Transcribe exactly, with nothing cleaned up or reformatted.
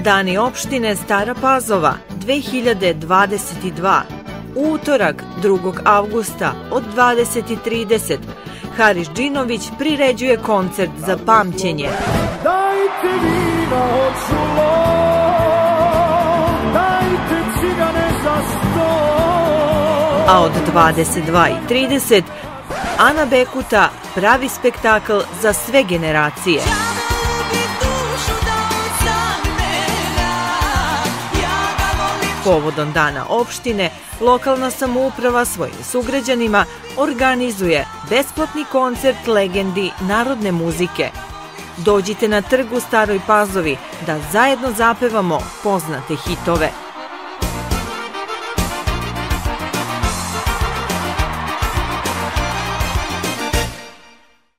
Dani opštine Stara Pazova dve hiljade dvadeset dva. Utorak, drugog avgusta od dvadeset i trideset. Haris Džinović priređuje koncert za pamćenje. Dajte vina od čulo, dajte cigane za sto. A od dvadeset dva i trideset Ana Bekuta pravi spektakl za sve generacije. Povodom Dana opštine, lokalna samouprava svojim sugrađanima organizuje besplatni koncert legendi narodne muzike. Dođite na trg u Staroj Pazovi da zajedno zapevamo poznate hitove.